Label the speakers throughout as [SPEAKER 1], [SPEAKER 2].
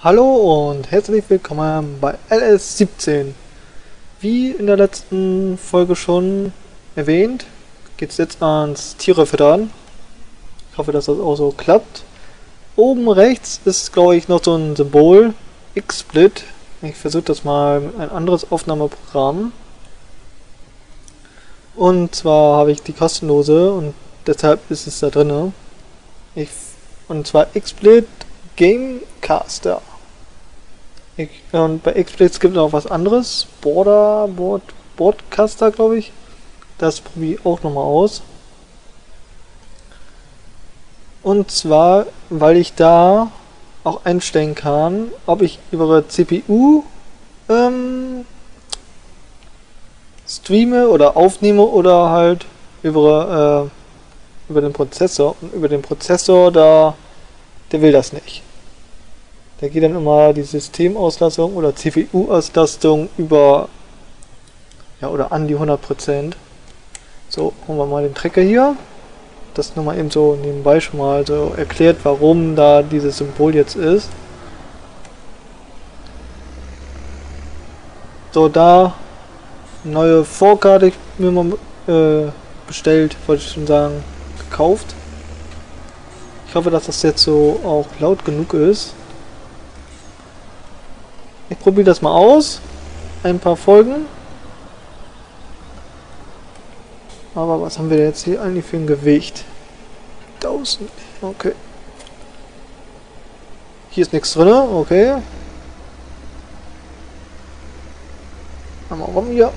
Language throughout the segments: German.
[SPEAKER 1] Hallo und herzlich willkommen bei LS17. Wie in der letzten Folge schon erwähnt, geht es jetzt ans Tiere füttern. Ich hoffe, dass das auch so klappt. Oben rechts ist, glaube ich, noch so ein Symbol, XSplit. Ich versuche das mal mit ein anderes Aufnahmeprogramm. Und zwar habe ich die kostenlose und deshalb ist es da drinne. Und zwar XSplit Gamecaster. Und bei XSplit gibt es auch was anderes. Broadcaster, glaube ich. Das probiere ich auch nochmal aus. Und zwar, weil ich da auch einstellen kann, ob ich über CPU streame oder aufnehme oder halt über den Prozessor. Und über den Prozessor, der will das nicht. Da geht dann immer die Systemauslastung oder CPU-Auslastung über oder an die 100%. So, holen wir mal den Trecker hier. Das nochmal eben so nebenbei schon mal so erklärt, warum da dieses Symbol jetzt ist. So, da neue Vorkarte ich mir mal bestellt, wollte ich schon sagen, gekauft. Ich hoffe, dass das jetzt so auch laut genug ist. Ich probiere das mal aus. Ein paar Folgen. Aber was haben wir jetzt hier eigentlich für ein Gewicht? 1000. Okay. Hier ist nichts drin. Okay. Einmal rum hier.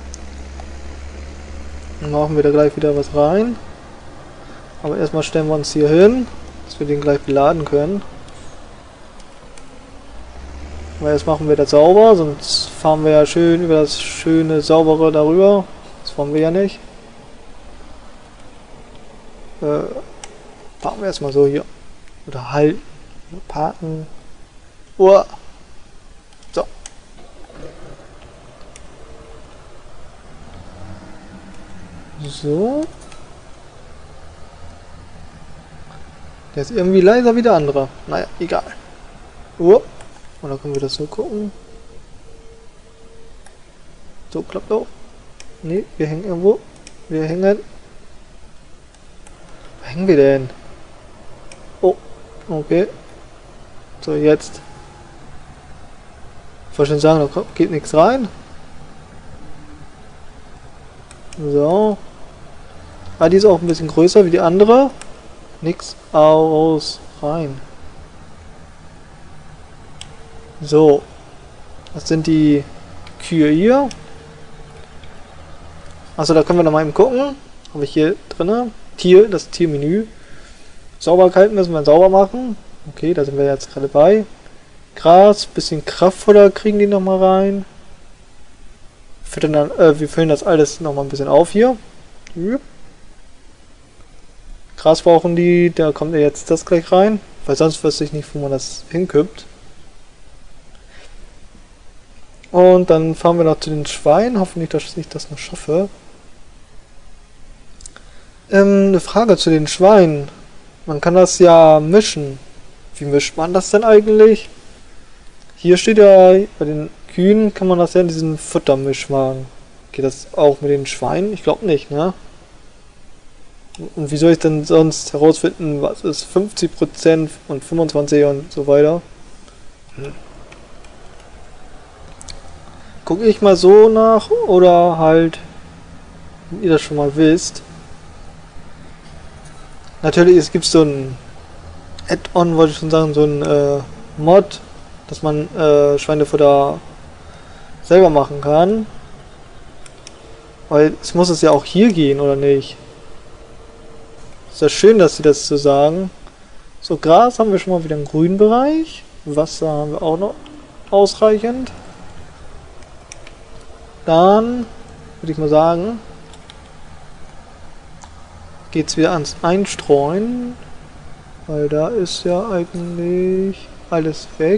[SPEAKER 1] Dann machen wir da gleich wieder was rein. Aber erstmal stellen wir uns hier hin, dass wir den gleich beladen können. Weil jetzt machen wir das sauber, sonst fahren wir ja schön über das schöne, saubere darüber. Das wollen wir ja nicht. Fahren wir erstmal so hier. Oder halten. Parken. So. So. Der ist irgendwie leiser wie der andere. Naja, egal. Oder können wir das so gucken? So, klappt auch. Ne, wir hängen irgendwo. Wir hängen. Wo hängen wir denn? Oh, okay. So, jetzt. Ich wollte schon sagen, da geht nichts rein. So. Ah, die ist auch ein bisschen größer wie die andere. Nix aus rein. So, das sind die Kühe hier. Achso, da können wir noch mal eben gucken. Habe ich hier drinne das Tiermenü. Sauberkeit müssen wir sauber machen. Okay, da sind wir jetzt gerade bei. Gras, bisschen Kraftfutter kriegen die noch mal rein. Wir füllen das alles noch mal ein bisschen auf hier. Gras brauchen die, da kommt ja jetzt das gleich rein, weil sonst wüsste ich nicht, wo man das hinkippt. Und dann fahren wir noch zu den Schweinen. Hoffentlich, dass ich das noch schaffe. Eine Frage zu den Schweinen. Man kann das ja mischen. Wie mischt man das denn eigentlich? Hier steht ja, bei den Kühen kann man das ja in diesen Futtermisch machen. Geht das auch mit den Schweinen? Ich glaube nicht, ne? Und wie soll ich denn sonst herausfinden, was ist 50% und 25% und so weiter? Gucke ich mal so nach oder halt, wenn ihr das schon mal wisst. Natürlich, es gibt so ein Add-on, wollte ich schon sagen, so ein Mod, dass man Schweinefutter selber machen kann. Weil es muss es ja auch hier gehen, oder nicht? Ist ja schön, dass sie das so sagen. So, Gras haben wir schon mal wieder im grünen Bereich. Wasser haben wir auch noch ausreichend. Dann würde ich mal sagen, geht es wieder ans Einstreuen, weil da ist ja eigentlich alles weg.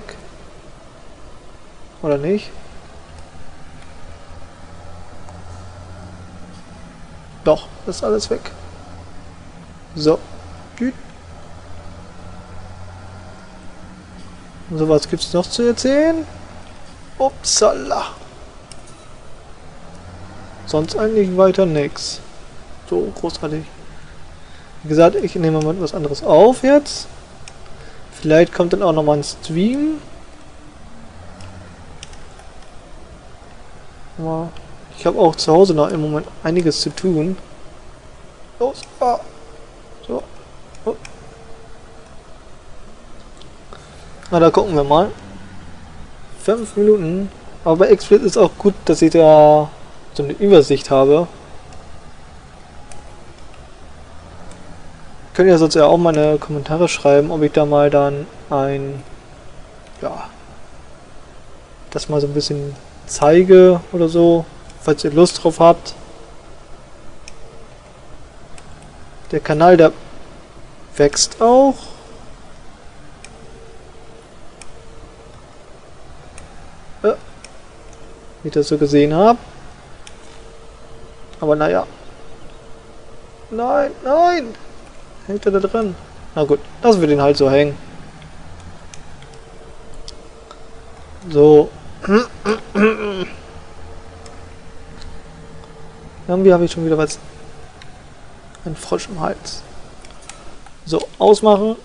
[SPEAKER 1] Oder nicht? Doch, ist alles weg. So. So, was gibt's noch zu erzählen? Upsala. Sonst eigentlich weiter nix. So großartig. Wie gesagt, ich nehme mal was anderes auf jetzt. Vielleicht kommt dann auch nochmal ein Stream. Aber ich habe auch zu Hause noch im Moment einiges zu tun. Los! Ah. So. Oh. Na, da gucken wir mal. 5 Minuten. Aber bei XSplit ist auch gut, dass ich da so eine Übersicht habe. Könnt ihr sonst ja auch mal eine Kommentare schreiben, ob ich da mal dann das mal so ein bisschen zeige oder so, falls ihr Lust drauf habt. Der Kanal, der wächst auch. Wie ich das so gesehen habe. Aber naja. Nein, nein! Hängt er da drin? Na gut, lassen wir den halt so hängen. So. Irgendwie habe ich schon wieder was. Ein Frosch im Hals. So, ausmachen.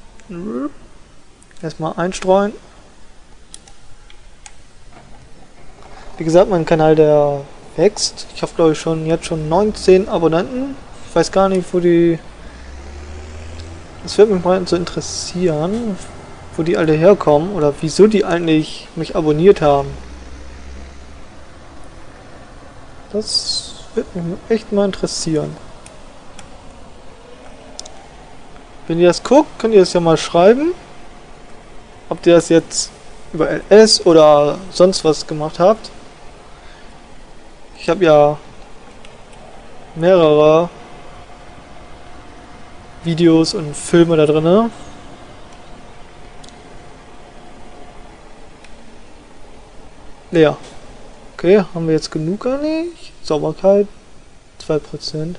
[SPEAKER 1] Erstmal einstreuen. Wie gesagt, mein Kanal, der wächst. Ich habe, glaube ich, jetzt schon 19 Abonnenten. Ich weiß gar nicht, wo die... Das würde mich mal so interessieren, wo die alle herkommen oder wieso die eigentlich mich abonniert haben. Das würde mich echt mal interessieren. Wenn ihr das guckt, könnt ihr das ja mal schreiben, ob ihr das jetzt über LS oder sonst was gemacht habt. Ich habe ja mehrere Videos und Filme da drin. Leer. Okay, haben wir jetzt genug eigentlich? Sauberkeit 2%.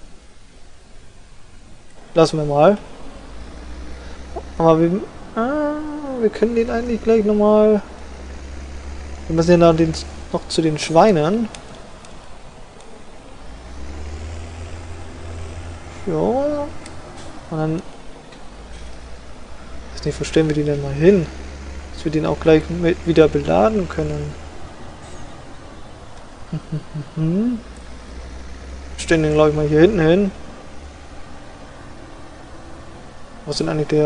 [SPEAKER 1] Lassen wir mal. Aber wir können den eigentlich gleich nochmal... Wir müssen ja noch zu den Schweinen. Ja. Und dann... Ich weiß nicht, wo stellen wir die denn mal hin? Dass wir den auch gleich wieder beladen können. Stellen den, glaube ich, mal hier hinten hin. Wo ist denn eigentlich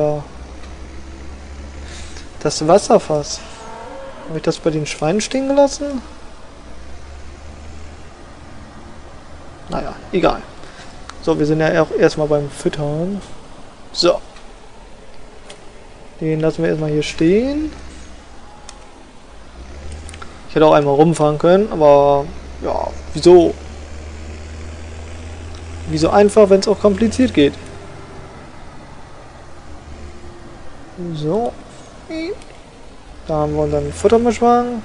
[SPEAKER 1] das Wasserfass? Habe ich das bei den Schweinen stehen gelassen? Naja, egal. So, wir sind ja auch erstmal beim Füttern. So. Den lassen wir erstmal hier stehen. Ich hätte auch einmal rumfahren können, aber ja, wieso? Wieso einfach, wenn es auch kompliziert geht? So. Da haben wir unseren Futtermischwagen.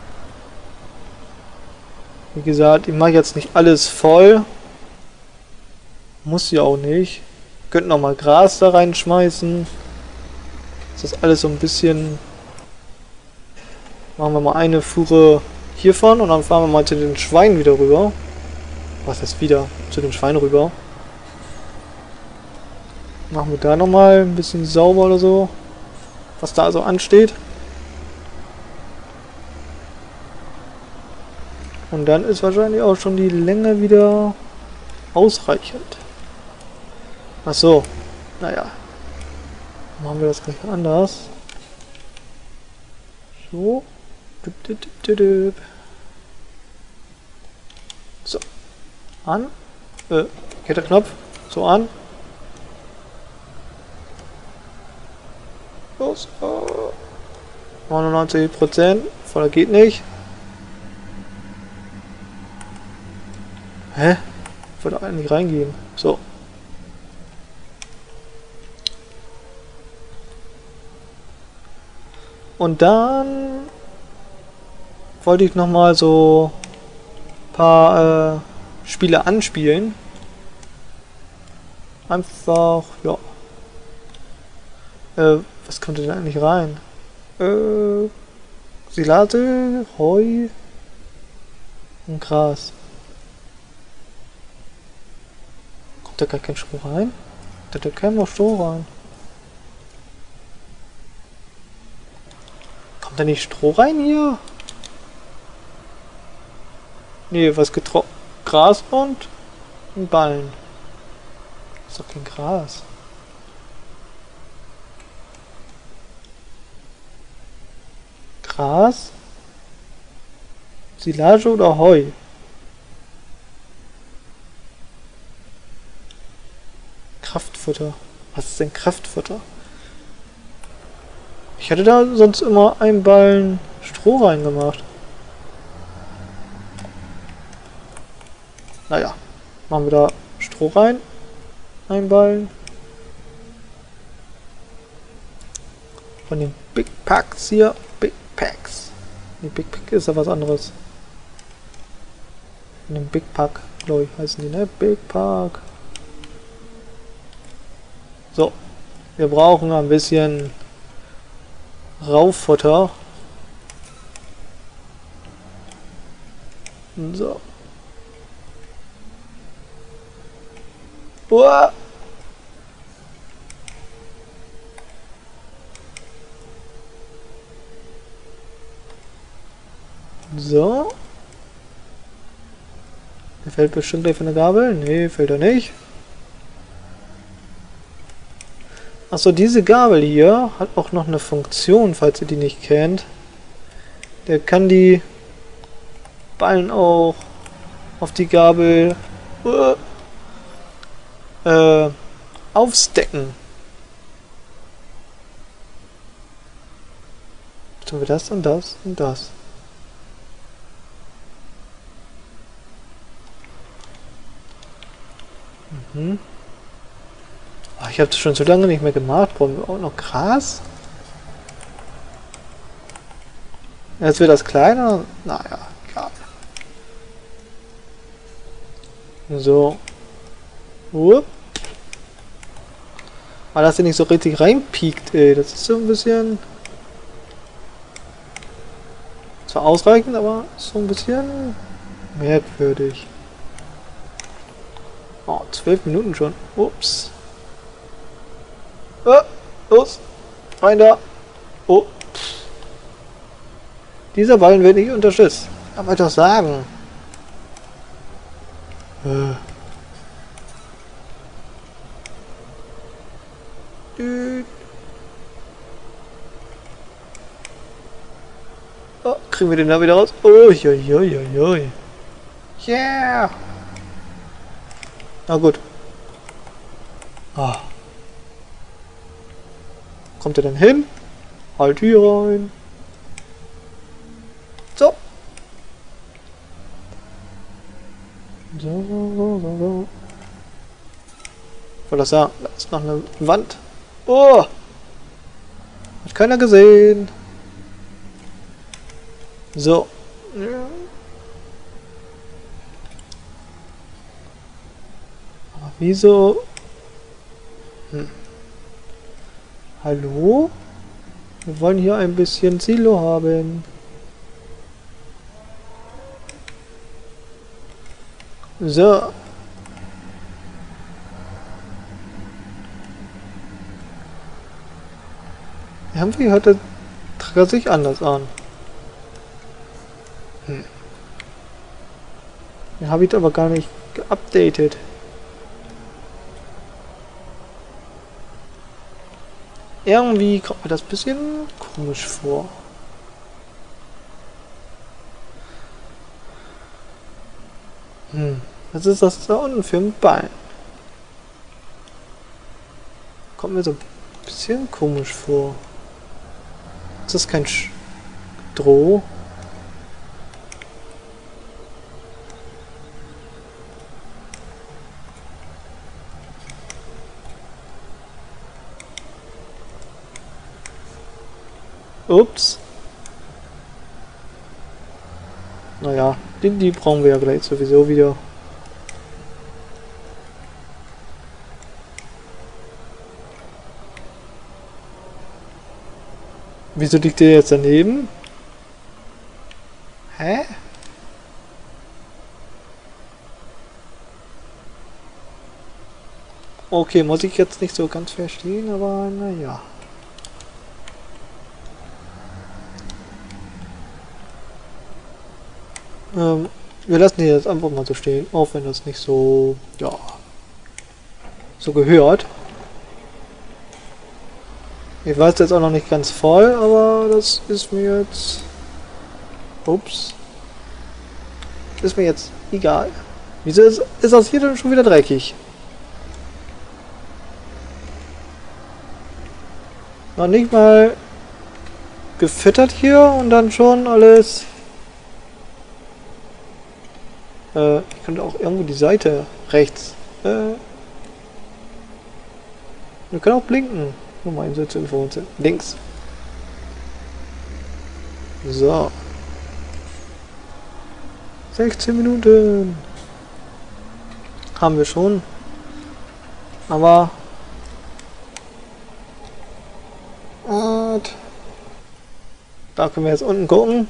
[SPEAKER 1] Wie gesagt, ich mache jetzt nicht alles voll. Muss ja auch nicht. Könnten noch mal Gras da reinschmeißen. Das ist alles so ein bisschen... Machen wir mal eine Fuhre hiervon und dann fahren wir mal zu den Schweinen wieder rüber. Was heißt wieder? Zu den Schweinen rüber. Machen wir da nochmal ein bisschen sauber oder so. Was da also ansteht. Und dann ist wahrscheinlich auch schon die Länge wieder ausreichend. Ach so. Naja. Machen wir das gleich anders. So. So. An. Ketterknopf. So an. Los. 99%. Voller geht nicht. Hä? Ich wollte eigentlich reingehen. So. Und dann wollte ich nochmal so ein paar Spiele anspielen. Einfach, ja. Was kommt denn eigentlich rein? Silage, Heu und Gras. Kommt da gar kein Stroh rein? Da käme noch Stroh rein. Kommt da nicht Stroh rein hier? Nee, was getroffen? Gras und ein Ballen. Das ist doch kein Gras. Gras? Silage oder Heu? Kraftfutter. Was ist denn Kraftfutter? Ich hätte da sonst immer einen Ballen Stroh reingemacht. Naja, machen wir da Stroh rein. Ein Ballen. Von den Big Packs hier. Big Packs. Die Big Pack ist ja was anderes. Von dem Big Pack, glaube ich, heißen die, ne? Big Pack. So. Wir brauchen ein bisschen Rauffutter. So. Uah. So. Der fällt bestimmt gleich von der Gabel. Nee, fällt er nicht. Achso, diese Gabel hier hat auch noch eine Funktion, falls ihr die nicht kennt. Der kann die Ballen auch auf die Gabel aufstecken. Tun wir das und das und das. Mhm. Oh, ich habe das schon so lange nicht mehr gemacht. Brauchen wir auch noch Gras? Jetzt wird das kleiner. Naja, egal. So. Weil das hier nicht so richtig reinpiekt, ey. Das ist so ein bisschen... Zwar ausreichend, aber so ein bisschen merkwürdig. Oh, 12 Minuten schon. Ups. Los. Rein da. Oh. Dieser Ballen wird nicht unterstützt. Kann man doch sagen. Oh, kriegen wir den da wieder raus? Oh, joi. Yeah. Na gut. Ah. Kommt er denn hin? Halt hier rein. So. So. Ich wollte das sagen, da ist noch eine Wand. Oh! Hat keiner gesehen. So. Aber wieso? Hallo? Wir wollen hier ein bisschen Silo haben. So. Irgendwie hört der Trecker sich anders an. Den habe ich aber gar nicht geupdatet. Irgendwie kommt mir das ein bisschen komisch vor. Was ist das da unten für ein Bein? Kommt mir so ein bisschen komisch vor. Ist das kein Stroh? Ups. Naja, die brauchen wir ja gleich sowieso wieder. Wieso liegt der jetzt daneben? Hä? Okay, muss ich jetzt nicht so ganz verstehen, aber naja. Wir lassen die jetzt einfach mal so stehen, auch wenn das nicht so, ja, so gehört. Ich weiß jetzt auch noch nicht ganz voll, aber das ist mir jetzt, ups, ist mir jetzt egal. Wieso ist das hier denn schon wieder dreckig? Noch nicht mal gefüttert hier und dann schon alles. Ich könnte auch irgendwo die Seite rechts. Wir können auch blinken. Nur mal eben zur Information. Links. So. 16 Minuten. Haben wir schon. Aber. Da können wir jetzt unten gucken.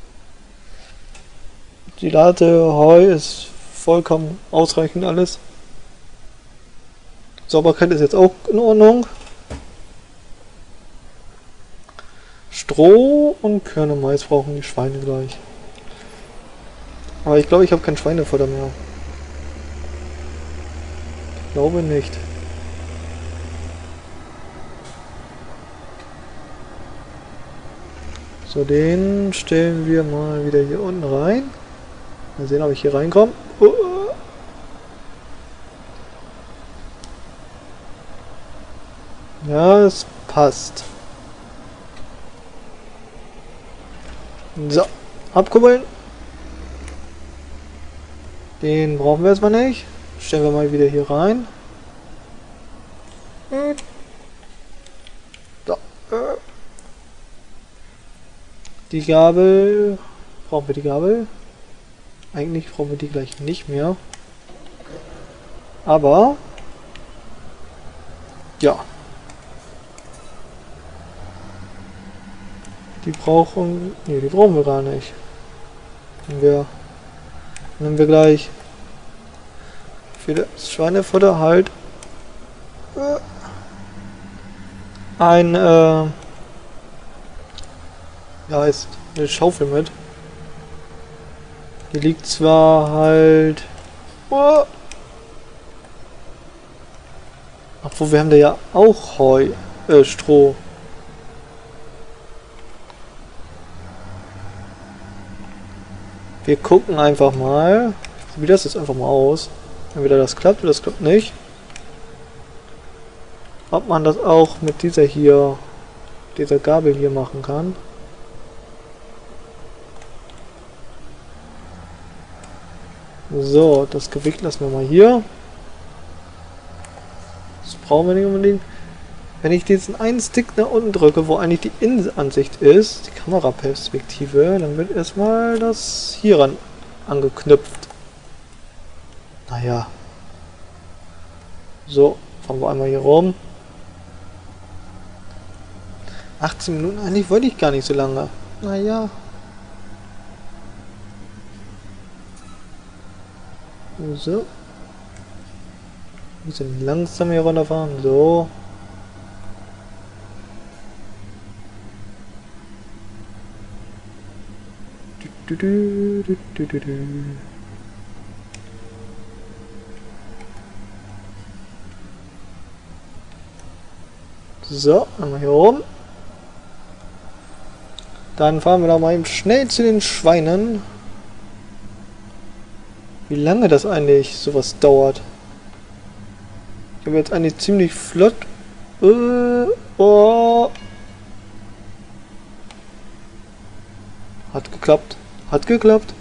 [SPEAKER 1] Die Late Heu ist vollkommen ausreichend alles. Sauberkeit ist jetzt auch in Ordnung. Stroh und Körner Mais brauchen die Schweine gleich. Aber ich glaube, ich habe kein Schweinefutter mehr. Ich glaube nicht. So, den stellen wir mal wieder hier unten rein. Mal sehen, ob ich hier reinkomme. Ja, es passt. So, abkuppeln. Den brauchen wir erstmal nicht. Stellen wir mal wieder hier rein. So. Die Gabel. Brauchen wir die Gabel? Eigentlich brauchen wir die gleich nicht mehr. Aber. Ja. Die brauchen. Ne, die brauchen wir gar nicht. Nehmen wir gleich für das Schweinefutter halt ein ja, ist eine Schaufel mit. Die liegt zwar halt obwohl wir haben da ja auch Heu, Stroh. Wir gucken einfach mal. Ich probiere das jetzt einfach mal aus. Entweder das klappt oder das klappt nicht. Ob man das auch mit dieser Gabel hier machen kann. So, das Gewicht lassen wir mal hier. Das brauchen wir nicht unbedingt. Wenn ich diesen einen Stick nach unten drücke, wo eigentlich die Innenansicht ist, die Kameraperspektive, dann wird erstmal das hier ran angeknüpft. Naja. So, fahren wir einmal hier rum. 18 Minuten, eigentlich wollte ich gar nicht so lange. Naja. So. Wir müssen langsam hier runterfahren. So. So, einmal hier oben. Dann fahren wir da mal eben schnell zu den Schweinen. Wie lange das eigentlich sowas dauert. Ich habe jetzt eigentlich ziemlich flott. Oh. Hat geklappt. Hat geklappt.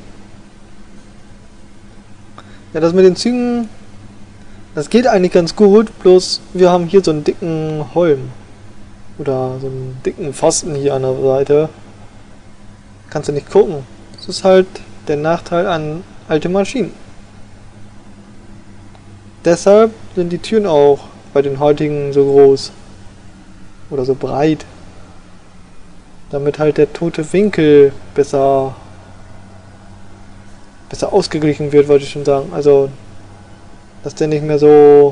[SPEAKER 1] Ja, das mit den Zügen, das geht eigentlich ganz gut, bloß wir haben hier so einen dicken Holm. Oder so einen dicken Pfosten hier an der Seite. Kannst du nicht gucken. Das ist halt der Nachteil an alte Maschinen. Deshalb sind die Türen auch bei den heutigen so groß. Oder so breit. Damit halt der tote Winkel besser ausgeglichen wird, wollte ich schon sagen. Also, dass der nicht mehr so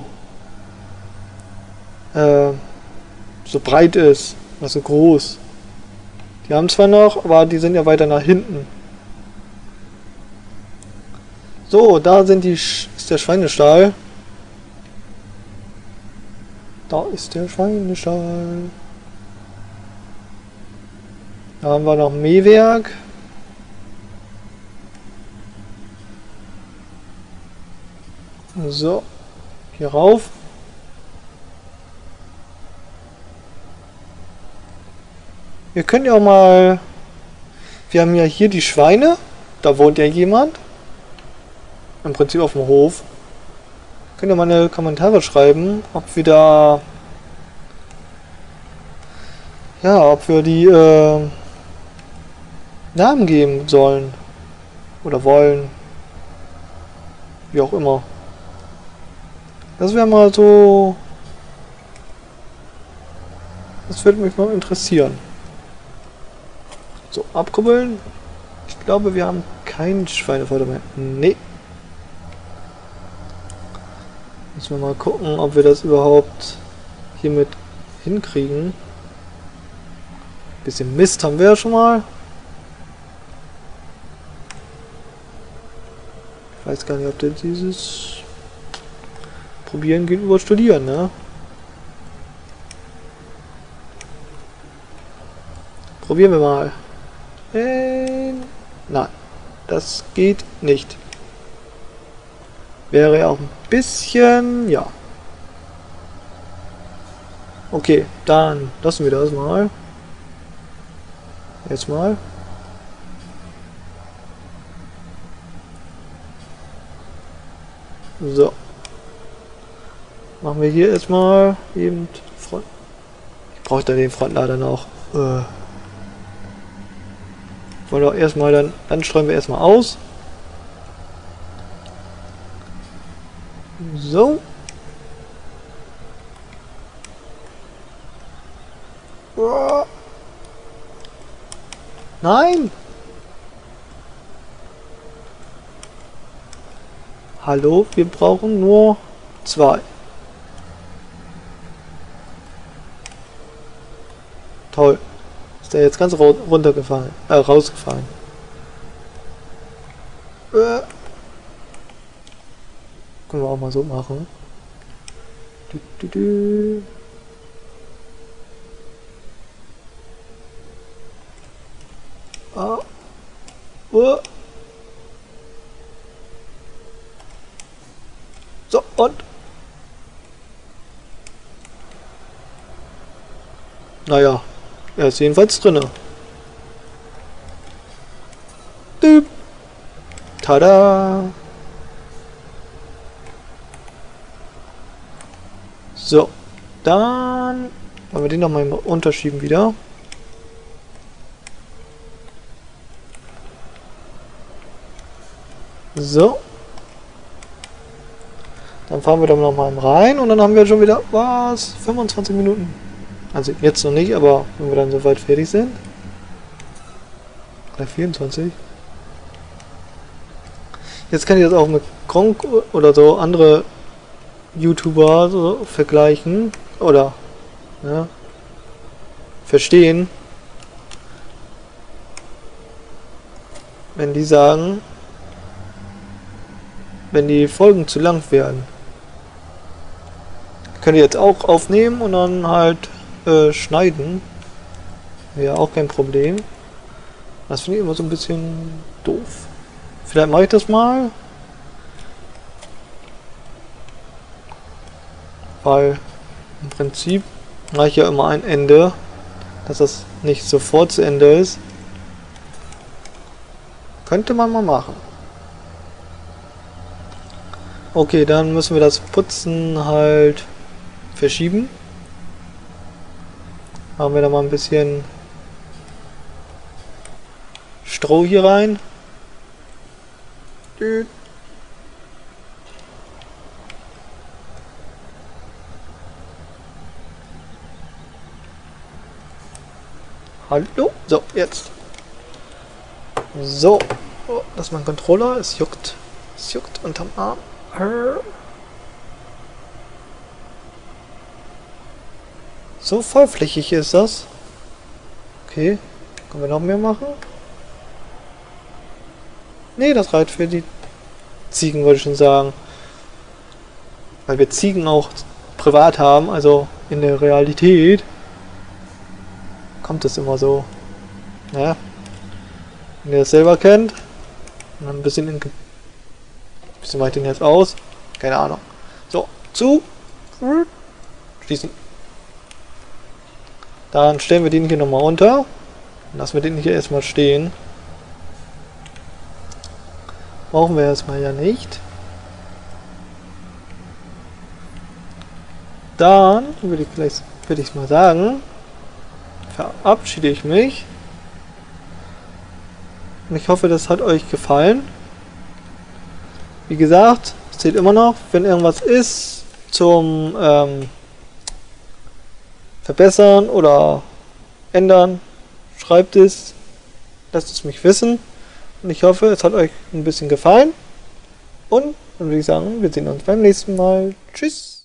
[SPEAKER 1] so breit ist, also groß. Die haben zwar noch, aber die sind ja weiter nach hinten. So, da ist der Schweinestall. Da ist der Schweinestall. Da haben wir noch ein Mähwerk. So, hier rauf. Wir können ja auch mal... Wir haben ja hier die Schweine. Da wohnt ja jemand. Im Prinzip auf dem Hof. Könnt ihr mal eine Kommentare schreiben, ob wir da... Ja, ob wir die Namen geben sollen. Oder wollen. Wie auch immer. Das wäre mal so... Das würde mich mal interessieren. So, abkuppeln. Ich glaube, wir haben kein Schweinefutter mehr. Nee. Müssen wir mal gucken, ob wir das überhaupt hiermit hinkriegen. Bisschen Mist haben wir ja schon mal. Ich weiß gar nicht, ob der dieses Probieren geht über Studieren, ne? Probieren wir mal. Nein, das geht nicht. Wäre ja auch ein bisschen... Ja. Okay, dann lassen wir das mal. Jetzt mal. So. Machen wir hier erstmal eben Front. Ich brauche da den Frontlader noch. Wollen wir erstmal dann streuen wir erstmal aus. So. Nein! Hallo, wir brauchen nur 2. Toll. Ist der jetzt ganz runtergefallen, rausgefallen. Können wir auch mal so machen. Ah. So, und? Naja, er ist jedenfalls drinne. Tada! So, dann wollen wir den noch mal unterschieben wieder. So. Dann fahren wir da noch mal rein und dann haben wir schon wieder, was, 25 Minuten. Also jetzt noch nicht, aber wenn wir dann soweit fertig sind. Oder 24. Jetzt kann ich das auch mit Gronk oder so andere YouTuber so vergleichen oder ja, verstehen, wenn die sagen, wenn die Folgen zu lang werden, könnt ihr jetzt auch aufnehmen und dann halt schneiden. Ja, auch kein Problem. Das finde ich immer so ein bisschen doof. Vielleicht mache ich das mal. Weil im Prinzip mache ich ja immer ein Ende, dass das nicht sofort zu Ende ist. Könnte man mal machen. Okay, dann müssen wir das Putzen halt verschieben. Machen wir da mal ein bisschen Stroh hier rein. Hallo? So, jetzt. So. Oh, das ist mein Controller. Es juckt. Es juckt unterm Arm. So vollflächig ist das. Okay. Können wir noch mehr machen? Nee, das reicht für die Ziegen, wollte ich schon sagen. Weil wir Ziegen auch privat haben, also in der Realität kommt es immer so. Ja. Wenn ihr das selber kennt, und dann ein bisschen weit den jetzt aus. Keine Ahnung. So, zu. Schließen. Dann stellen wir den hier nochmal unter. Lassen wir den hier erstmal stehen. Brauchen wir erstmal ja nicht. Dann würde ich mal sagen, verabschiede ich mich. Und ich hoffe, das hat euch gefallen. Wie gesagt, es zählt immer noch, wenn irgendwas ist zum Verbessern oder ändern, schreibt es, lasst es mich wissen. Und ich hoffe, es hat euch ein bisschen gefallen. Und dann würde ich sagen, wir sehen uns beim nächsten Mal. Tschüss!